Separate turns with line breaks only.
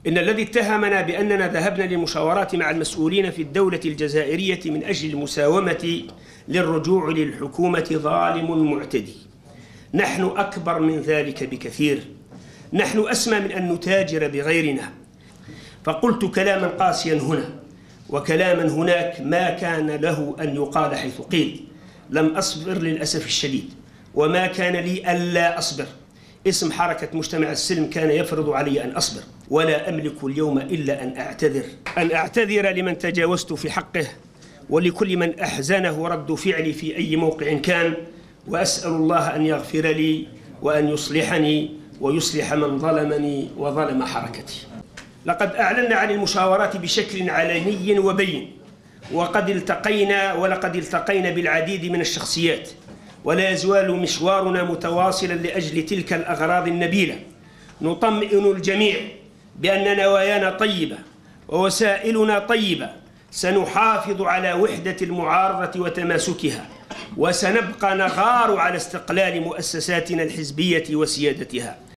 إن الذي اتهمنا بأننا ذهبنا للمشاورات مع المسؤولين في الدولة الجزائرية من أجل المساومة للرجوع للحكومة ظالم معتدي. نحن أكبر من ذلك بكثير، نحن أسمى من أن نتاجر بغيرنا. فقلت كلاما قاسيا هنا وكلاما هناك ما كان له أن يقال حيث قيل. لم أصبر للأسف الشديد، وما كان لي ألا أصبر. اسم حركة مجتمع السلم كان يفرض علي أن أصبر، ولا أملك اليوم إلا أن أعتذر لمن تجاوزت في حقه، ولكل من أحزنه رد فعلي في أي موقع كان، وأسأل الله أن يغفر لي وأن يصلحني ويصلح من ظلمني وظلم حركتي. لقد أعلنا عن المشاورات بشكل علني وبين، ولقد التقينا بالعديد من الشخصيات، ولا يزال مشوارنا متواصلا لأجل تلك الأغراض النبيلة. نطمئن الجميع بأن نوايانا طيبة ووسائلنا طيبة. سنحافظ على وحدة المعارضة وتماسكها، وسنبقى نغار على استقلال مؤسساتنا الحزبية وسيادتها.